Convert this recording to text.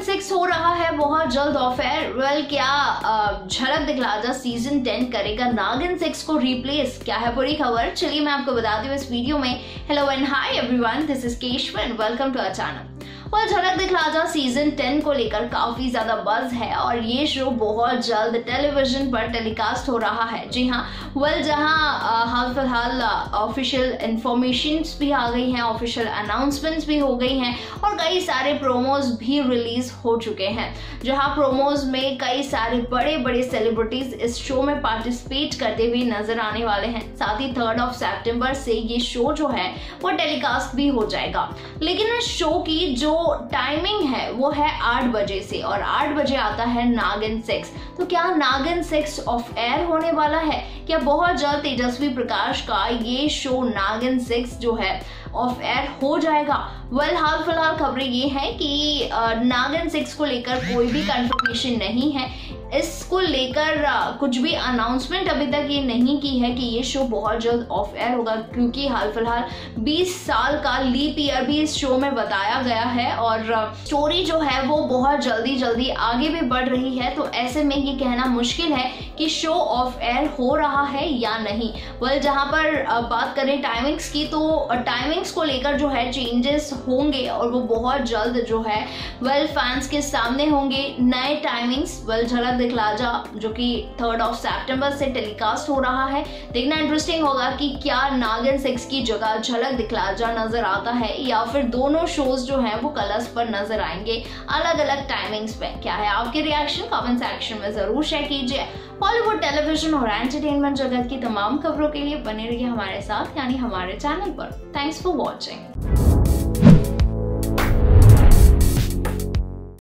6 हो रहा है बहुत जल्द ऑफ एयर। वेल, क्या झलक दिखला जा सीजन 10 करेगा नागिन 6 को रिप्लेस? क्या है पूरी खबर, चलिए मैं आपको बताती हूँ इस वीडियो में। Hello and hi everyone, this is Keshav and welcome to our channel. और झलक दिखला जा सीजन 10 को लेकर काफी ज्यादा बज़ है और ये शो बहुत जल्द टेलीविजन पर टेलीकास्ट हो रहा है। जी हाँ, जहां हाल फिलहाल ऑफिशियल इंफॉर्मेशन भी आ गई हैं, ऑफिशियल अनाउंसमेंट्स भी हो गई हैं और कई सारे प्रोमोज भी रिलीज हो चुके हैं, जहां प्रोमोज में कई सारे बड़े बड़े सेलिब्रिटीज इस शो में पार्टिसिपेट करते हुए नजर आने वाले हैं। साथ ही 3 सितंबर से ये शो जो है वो टेलीकास्ट भी हो जाएगा। लेकिन इस शो की जो टाइमिंग है वो है 8 बजे से और 8 बजे आता है नागिन 6। तो क्या नागिन 6 ऑफ एयर होने वाला है? क्या बहुत जल्द तेजस्वी प्रकाश का ये शो नागिन 6 जो है ऑफ एयर हो जाएगा? वेल, हाल फिलहाल खबरें ये है कि नागिन 6 को लेकर कोई भी कंफर्मेशन नहीं है। इसको लेकर कुछ भी अनाउंसमेंट अभी तक ये नहीं की है कि ये शो बहुत जल्द ऑफ एयर होगा, क्योंकि हाल फिलहाल 20 साल का लीप ईयर भी इस शो में बताया गया है और स्टोरी जो है वो बहुत जल्दी आगे भी बढ़ रही है। तो ऐसे में ये कहना मुश्किल है कि शो ऑफ एयर हो रहा है या नहीं। वेल, जहां पर बात करें टाइमिंग्स की, तो टाइमिंग्स को लेकर जो है चेंजेस होंगे और वो बहुत जल्द जो है फैंस के सामने होंगे नए टाइमिंग्स। झलक दिखला जा जो कि 3 सितंबर से टेलीकास्ट हो रहा है। देखना इंटरेस्टिंग होगा कि क्या नागिन 6 की जगह झलक दिखला जा नजर आता है या फिर दोनों शोज जो हैं वो कलर्स पर नजर आएंगे अलग अलग टाइमिंग्स पे। क्या है आपके रिएक्शन? कमेंट सेक्शन में जरूर शेयर कीजिए। बॉलीवुड, टेलीविजन और एंटरटेनमेंट जगत की तमाम खबरों के लिए बने रहिए हमारे साथ, यानी हमारे चैनल पर। Thanks for watching.